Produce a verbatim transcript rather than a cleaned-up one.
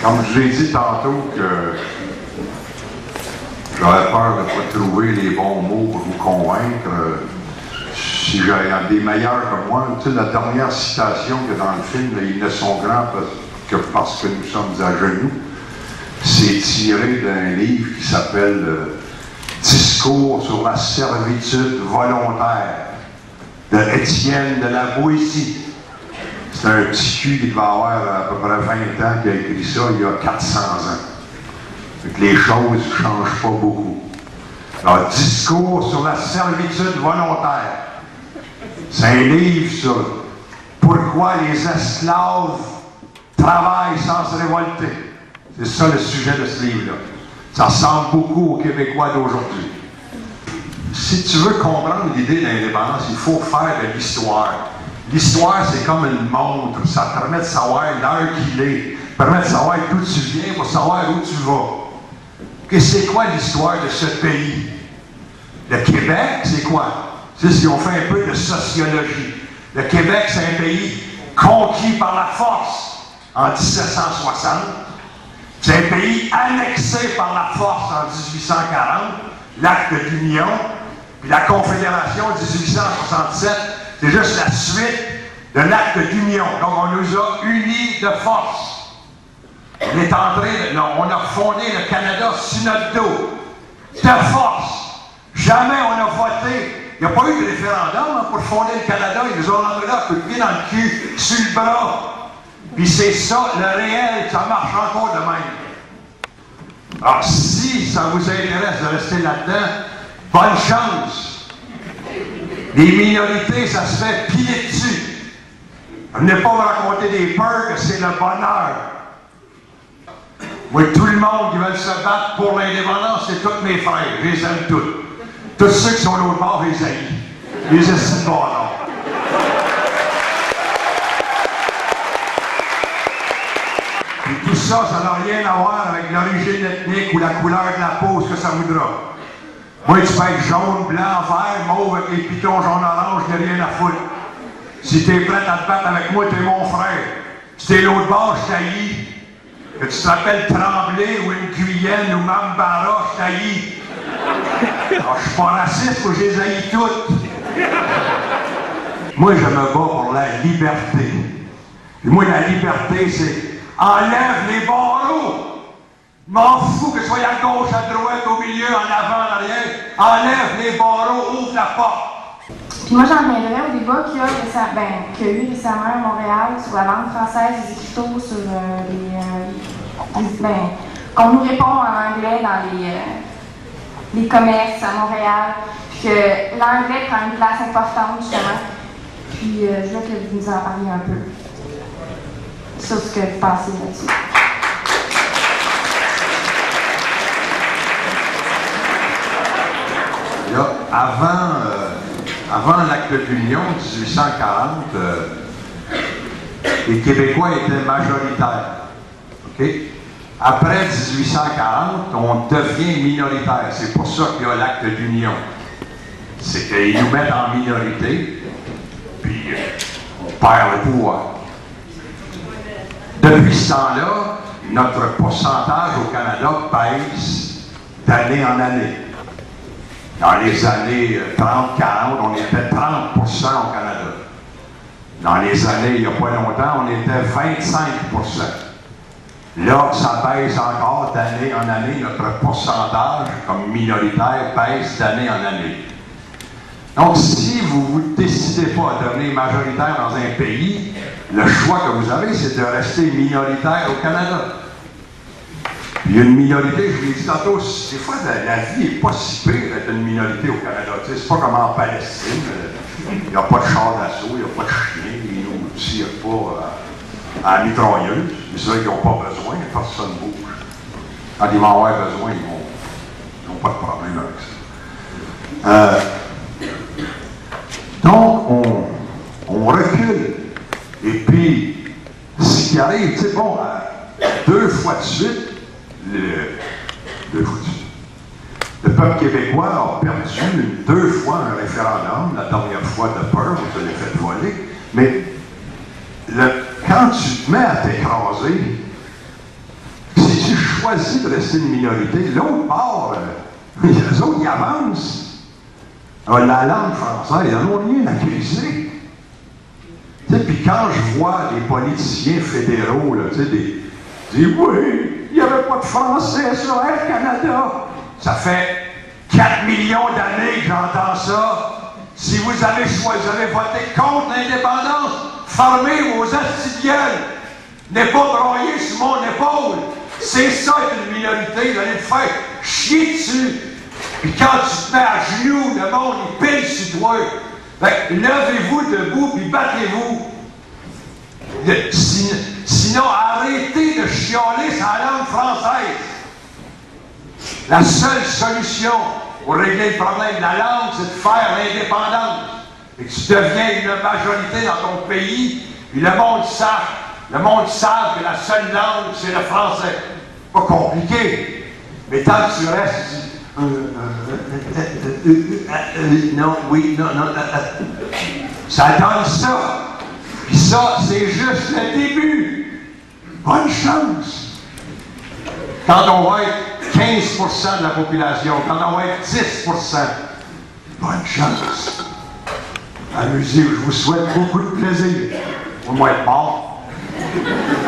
Comme je l'ai dit tantôt que j'aurais peur de ne pas trouver les bons mots pour vous convaincre, si j'avais des meilleurs que moi, tu sais, la dernière citation que dans le film, là, ils ne sont grands que parce que nous sommes à genoux, c'est tiré d'un livre qui s'appelle euh, Discours sur la servitude volontaire de Étienne de la Boétie. C'est un petit cul qui devait avoir à peu près vingt ans qui a écrit ça il y a quatre cents ans. Donc les choses ne changent pas beaucoup. Alors, Discours sur la servitude volontaire. C'est un livre sur pourquoi les esclaves travaillent sans se révolter. C'est ça le sujet de ce livre-là. Ça ressemble beaucoup aux Québécois d'aujourd'hui. Si tu veux comprendre l'idée de l'indépendance, il faut faire de l'histoire. L'histoire, c'est comme une montre. Ça te permet de savoir l'heure qu'il est. Ça te permet de savoir d'où tu viens pour savoir où tu vas. Que c'est quoi l'histoire de ce pays? Le Québec, c'est quoi? C'est si on fait un peu de sociologie. Le Québec, c'est un pays conquis par la force en dix-sept cent soixante. C'est un pays annexé par la force en dix-huit cent quarante, l'acte d'union, puis la Confédération en dix-huit cent soixante-sept, c'est juste la suite de l'acte d'union. Donc on nous a unis de force. On est entré, on a fondé le Canada sur notre dos, de force. Jamais on a voté. Il n'y a pas eu de référendum hein, pour fonder le Canada. Ils nous ont rentré là, le pied dans le cul, sur le bras. Puis c'est ça, le réel, ça marche encore de même. Alors, si ça vous intéresse de rester là-dedans, bonne chance. Les minorités, ça se fait piler dessus. Venez pas vous raconter des peurs que c'est le bonheur. Moi, tout le monde qui veut se battre pour l'indépendance, c'est tous mes frères. Je les aime tous. Tous ceux qui sont l'autre bord, je les haïs. Je les estime pas, non. Et tout ça, ça n'a rien à voir avec l'origine ethnique ou la couleur de la peau, ce que ça voudra. Moi, tu peux être jaune, blanc, vert, mauve, avec les pitons jaune-orange, il n'y a rien à foutre. Si t'es prêt à te battre avec moi, t'es mon frère. Si t'es l'autre bord, je t'haïs. Que tu t'appelles Tremblay ou une Guyenne ou Mambara, je t'haïs. Alors, je suis pas raciste, faut que je les haïs toutes. Moi, je me bats pour la liberté. Et moi, la liberté, c'est enlève les barreaux. Je m'en fous que ce soit à gauche, à droite, au milieu, en avant, en arrière. Enlève les barreaux, ouvre la porte. Puis moi, j'en reviendrai au débat qu'il y, ben, qu'il y a eu récemment à Montréal sur la langue française, des écriteaux sur euh, les, euh, les. Ben, qu'on nous répond en anglais dans les, euh, les commerces à Montréal. Puis que l'anglais prend une place importante, justement. Puis euh, je veux que vous nous en parliez un peu sur ce que vous pensez là-dessus. Là, avant, euh, avant l'acte d'union, dix-huit cent quarante, euh, les Québécois étaient majoritaires. Okay? Après dix-huit cent quarante, on devient minoritaire. C'est pour ça qu'il y a l'acte d'union. C'est qu'ils nous mettent en minorité, puis euh, on perd le pouvoir. Depuis ce temps-là, notre pourcentage au Canada baisse d'année en année. Dans les années trente quarante, on était trente pour cent au Canada. Dans les années, il n'y a pas longtemps, on était vingt-cinq pour cent. Là, ça baisse encore d'année en année. Notre pourcentage, comme minoritaire, baisse d'année en année. Donc, si vous ne décidez pas à devenir majoritaire dans un pays, le choix que vous avez, c'est de rester minoritaire au Canada. Il y a une minorité, je l'ai dit tantôt, des fois, la, la vie n'est pas si pire d'être une minorité au Canada. Tu sais, c'est pas comme en Palestine. Il n'y a pas de char d'assaut, il n'y a pas de chien, ils ne nous tirent pas à, à la mitrailleuse. C'est vrai qu'ils n'ont pas besoin, personne ne bouge. Quand ils vont avoir besoin, ils n'ont pas de problème avec ça. Euh, donc, on, on recule. Et puis, ce qui arrive, tu sais, bon, deux fois de suite, le, deux fois de suite, le peuple québécois a perdu deux fois un référendum, la dernière fois de peur, on se l'est fait voler, mais le, quand tu te mets à t'écraser, choisi de rester une minorité. L'autre part, euh, les autres, ils avancent. Alors, la langue française, ils n'en ont rien à accuser. Puis quand je vois des politiciens fédéraux, là, tu sais, des, disent oui, il n'y avait pas de français sur Air Canada. Ça fait quatre millions d'années que j'entends ça. Si vous avez choisi, vous avez voté contre l'indépendance, fermez vos astidiales. N'est pas broyé sur mon épaule. C'est ça une minorité, vous allez me faire chier dessus. Puis quand tu te mets à genoux, le monde, il pile sur toi. Fait que levez-vous debout, puis battez-vous. Sinon, sinon, arrêtez de chialer sur la langue française. La seule solution pour régler le problème de la langue, c'est de faire l'indépendance. Et que tu deviens une majorité dans ton pays, puis le monde sache, le monde sache que la seule langue, c'est le français. Pas compliqué. Mais tant que tu restes, euh, euh, euh, euh, euh, euh, non, oui, non, non, euh, ça donne ça. Puis ça, c'est juste le début. Bonne chance. Quand on va être quinze pour cent de la population, quand on va être dix pour cent, bonne chance. Amusez-vous, je vous souhaite beaucoup de plaisir. Au moins être mort.